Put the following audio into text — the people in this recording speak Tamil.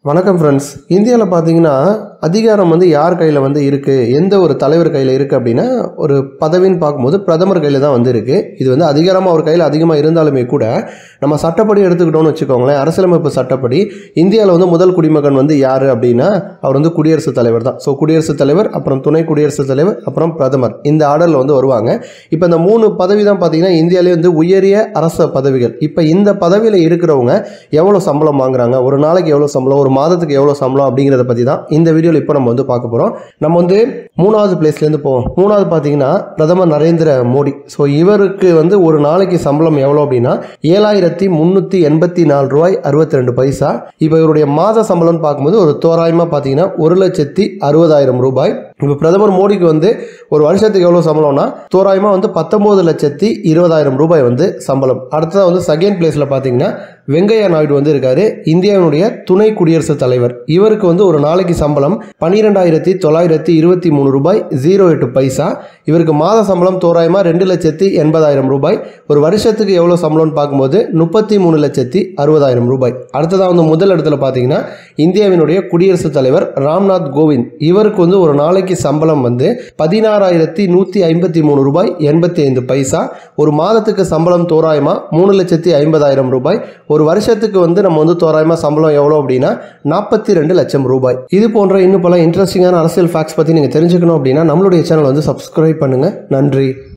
வணக்கம் ஃப்ரெண்ட்ஸ். இந்தியாவில் பார்த்தீங்கன்னா அதிகாரம் யார் கையில் இருக்குது, எந்த ஒரு தலைவர் கையில் இருக்குது அப்படின்னா ஒரு பதவின்னு பார்க்கும்போது பிரதமர் கையில் தான் இருக்குது. இது அதிகாரமாக அவர் கையில் அதிகமாக இருந்தாலுமே கூட நம்ம சட்டப்படி எடுத்துக்கிட்டோம்னு வச்சுக்கோங்களேன். அரசியலமைப்பு சட்டப்படி இந்தியாவில் முதல் குடிமகன் யார் அப்படின்னா அவர் குடியரசுத் தலைவர் தான். ஸோ குடியரசுத் தலைவர், அப்புறம் துணை குடியரசுத் தலைவர், அப்புறம் பிரதமர், இந்த ஆர்டரில் வருவாங்க. இப்போ இந்த 3 பதவி தான் பார்த்தீங்கன்னா இந்தியாவிலே உயரிய அரச பதவிகள். இப்போ இந்த பதவியில் இருக்கிறவங்க எவ்வளோ சம்பளம் வாங்குறாங்க, ஒரு நாளைக்கு எவ்வளோ சம்பளம், ஒரு மாதத்துக்கு எவ்வளோ சம்பளம் அப்படிங்கிறத பற்றி தான் இந்த வீடியோவில் இப்போ நம்ம பார்க்க போகிறோம். நம்ம 3வது பிளேஸ்லேருந்து போவோம். 3வது பார்த்தீங்கன்னா பிரதமர் நரேந்திர மோடி. ஸோ இவருக்கு ஒரு நாளைக்கு சம்பளம் எவ்வளோ அப்படின்னா 7,384 ரூபாய் 62 பைசா. இப்போ இவருடைய மாத சம்பளம்னு பார்க்கும்போது ஒரு தோராயமாக பார்த்தீங்கன்னா 1,60,60,000 ரூபாய். இப்போ பிரதமர் மோடிக்கு ஒரு வருஷத்துக்கு எவ்வளோ சம்பளம்னா தோராயமாக 19,20,000 ரூபாய் சம்பளம். அடுத்ததாக செகண்ட் பிளேஸில் பார்த்தீங்கன்னா வெங்கையா நாயுடு இருக்காரு, இந்தியாவினுடைய துணை குடியரசுத் தலைவர். இவருக்கு ஒரு நாளைக்கு சம்பளம் 12,923 ரூபாய் 08 பைசா. இவருக்கு மாத சம்பளம் தோராயமாக 2,80,000 ரூபாய். ஒரு வருஷத்துக்கு எவ்வளோ சம்பளம்னு பார்க்கும்போது 33,60,000 ரூபாய். அடுத்ததாக முதல் இடத்துல பார்த்தீங்கன்னா இந்தியாவினுடைய குடியரசுத் தலைவர் ராம்நாத் கோவிந்த். இவருக்கு ஒரு நாளைக்கு சம்பளம் 16,153 ரூபாய் 85 பைசா. ஒரு மாதத்துக்கு சம்பளம் தோராயமாக 3,50,000 ரூபாய். ஒரு வருஷத்துக்கு நம்ம தோராயமாக சம்பளம் எவ்வளோ அப்படின்னா 42 லட்சம் ரூபாய். இது போன்ற இன்னும் பல இன்ட்ரெஸ்டிங்கான அரசியல் ஃபேக்ட்ஸ் பற்றி நீங்கள் தெரிஞ்சுக்கணும் அப்படின்னா நம்மளுடைய சேனல் சப்ஸ்கிரைப் பண்ணுங்கள். நன்றி.